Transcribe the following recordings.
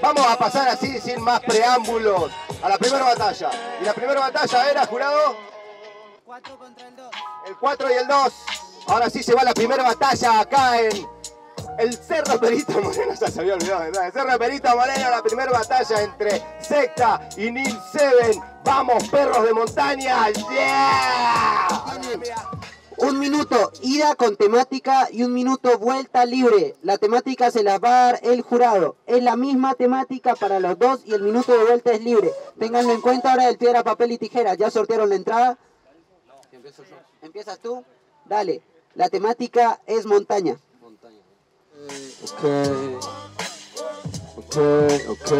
Vamos a pasar así, sin más preámbulos, a la primera batalla. Y la primera batalla era, jurado, 4 contra el 2. el 4 y el 2. Ahora sí se va la primera batalla acá en el Cerro Perito Moreno. Ya se había olvidado, ¿verdad? El Cerro Perito Moreno, la primera batalla entre Secta y Nil Seven. ¡Vamos, perros de montaña! ¡Yeah! 1 minuto ida con temática y 1 minuto vuelta libre. La temática se la va a dar el jurado. Es la misma temática para los dos y el minuto de vuelta es libre. Ténganlo en cuenta ahora del piedra, papel y tijera. ¿Ya sortearon la entrada? Empiezo yo. ¿Empiezas tú? Dale. La temática es montaña. Ok.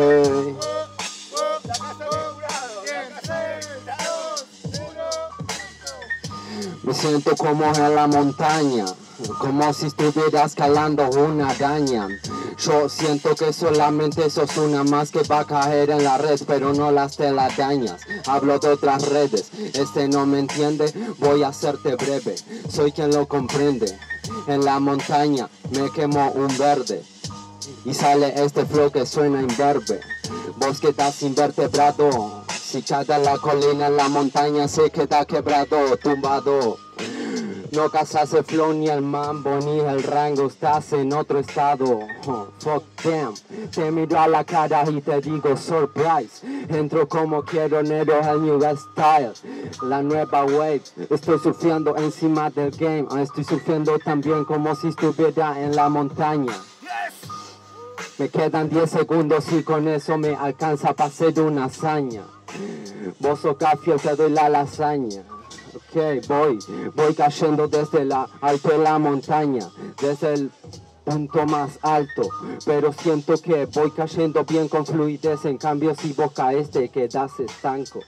Me siento como en la montaña, como si estuviera escalando una araña. Yo siento que solamente sos una más que va a caer en la red, pero no las telarañas. Hablo de otras redes, no me entiende, voy a hacerte breve. Soy quien lo comprende. En la montaña me quemo un verde y sale este flow que suena imberbe. Vos que estás invertebrado, si chata la colina en la montaña se queda quebrado, tumbado. No cazas el flow ni el mambo ni el rango, estás en otro estado. Fuck them. Te miro a la cara y te digo surprise. Entro como quiero, Nero, el new style. La nueva wave, estoy surfeando encima del game. Estoy surfeando también como si estuviera en la montaña. Me quedan 10 segundos y con eso me alcanza para hacer una hazaña. Vos sos Cafio, te doy la lasaña. Ok, voy cayendo desde la alto de la montaña, desde el punto más alto, pero siento que voy cayendo bien con fluidez. En cambio si vos caes te quedas estanco.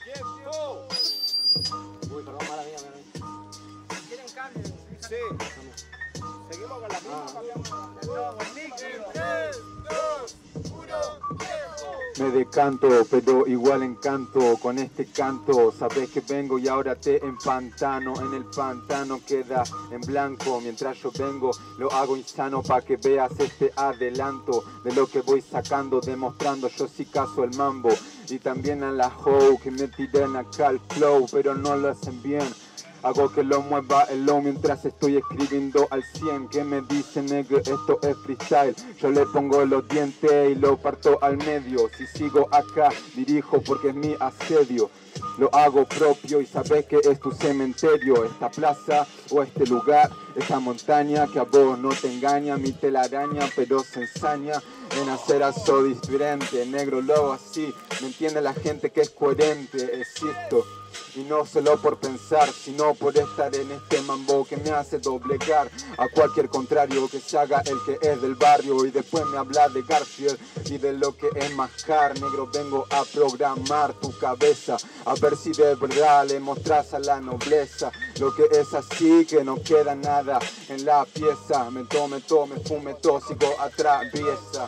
Uy, perdón, mala mía. ¿Quieren cambio? Sí. Seguimos con la misma, cambiamos la... 3, 2, 1, Me decanto, pero igual encanto con este canto. Sabes que vengo y ahora te empantano. En el pantano queda en blanco. Mientras yo vengo, lo hago insano pa' que veas este adelanto de lo que voy sacando, demostrando yo sí caso el mambo. Y también a la hoe que me tiren acá el flow, pero no lo hacen bien. Hago que lo mueva el low mientras estoy escribiendo al 100. ¿Qué me dice, negro? Esto es freestyle. Yo le pongo los dientes y lo parto al medio. Si sigo acá, dirijo porque es mi asedio. Lo hago propio y sabes que es tu cementerio. Esta plaza o este lugar, esta montaña que a vos no te engaña. Mi telaraña pero se ensaña en hacer algo diferente. Negro, lo hago así. ¿Me entiende la gente que es coherente? Existo. Y no solo por pensar, sino por estar en este mambo que me hace doblegar a cualquier contrario que se haga el que es del barrio. Y después me habla de Garfield y de lo que es mascar. Negro, vengo a programar tu cabeza, a ver si de verdad le mostrás a la nobleza lo que es así, que no queda nada en la pieza. Me tome todo, me fume todo, sigo atraviesa.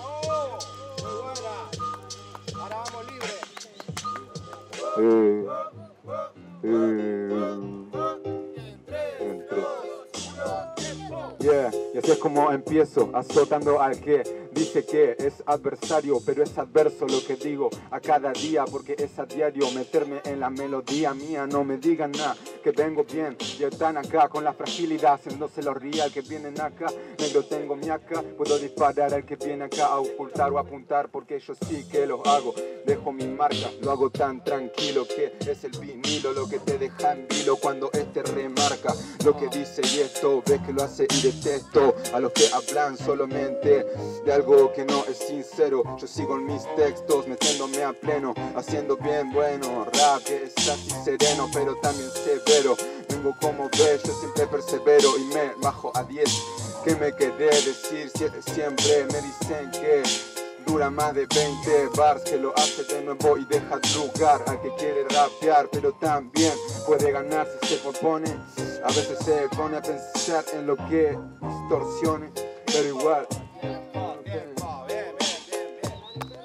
Ahora vamos libre. Yeah, y así es como empiezo, azotando al que dice que es adversario, pero es adverso lo que digo a cada día, porque es a diario meterme en la melodía mía. No me digan nada, que vengo bien, y están acá con la fragilidad, haciéndose los real que vienen acá. Negro, tengo mi acá, puedo disparar al que viene acá a ocultar o apuntar, porque yo sí que lo hago, dejo mi marca, lo hago tan tranquilo que es el vinilo lo que te deja en vilo cuando este remarca lo que dice. Y esto, ves que lo hace y detesto a los que hablan solamente de algo que no es sincero. Yo sigo en mis textos, metiéndome a pleno, haciendo bien bueno rap que es así sereno, pero también severo. Vengo como ves, yo siempre persevero y me bajo a 10. ¿Qué me quedé decir? Siempre me dicen que dura más de 20 bars, que lo hace de nuevo y deja lugar al que quiere rapear, pero también puede ganar si se propone. A veces se pone a pensar en lo que distorsione, pero igual.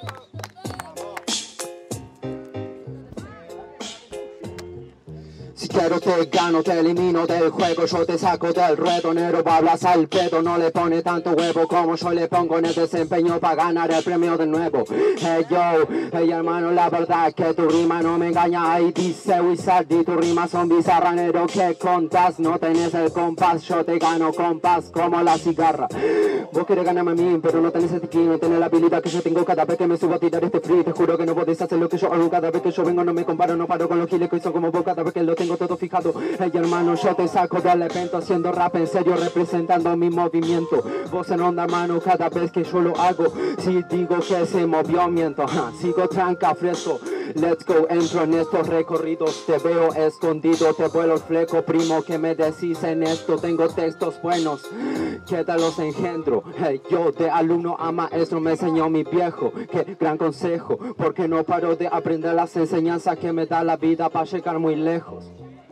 Si te Pero te gano, te elimino del juego, yo te saco del ruedo, negro, hablas al pedo, no le pone tanto huevo como yo le pongo en el desempeño para ganar el premio de nuevo. Hey yo, hey hermano, la verdad que tu rima no me engaña, ahí dice Wizardy, tu rima son bizarra, negro, que contas, no tenés el compás, yo te gano compás como la cigarra. Vos querés ganarme a mí, pero no tenés el tiquín, no tenés la habilidad que yo tengo cada vez que me subo a tirar este free, te juro que no podés hacer lo que yo hago, cada vez que yo vengo no me comparo, no paro con los giles que son como vos, cada vez que lo tengo todo fijado. Hey hermano, yo te saco del evento haciendo rap en serio, representando mi movimiento. Vos en onda, hermano, cada vez que yo lo hago, si digo que se movió, miento, sigo tranca, fresco. Let's go, entro en estos recorridos, te veo escondido, te vuelo el fleco, primo, que me decís en esto, tengo textos buenos, que te los engendro. Hey, yo de alumno a maestro me enseñó mi viejo, qué gran consejo, porque no paro de aprender las enseñanzas que me da la vida para llegar muy lejos.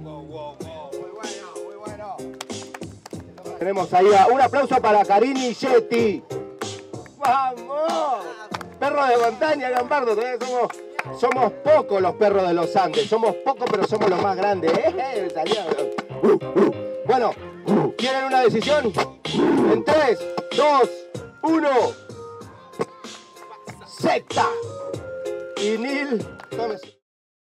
Tenemos ahí un aplauso para Carini Yeti. ¡Vamos! Perro de montaña, Gambardo. Todavía somos pocos los perros de los Andes. Somos pocos, pero somos los más grandes. Bueno, ¿quieren una decisión? En 3, 2, 1. Secta. Y Nil. Tómese.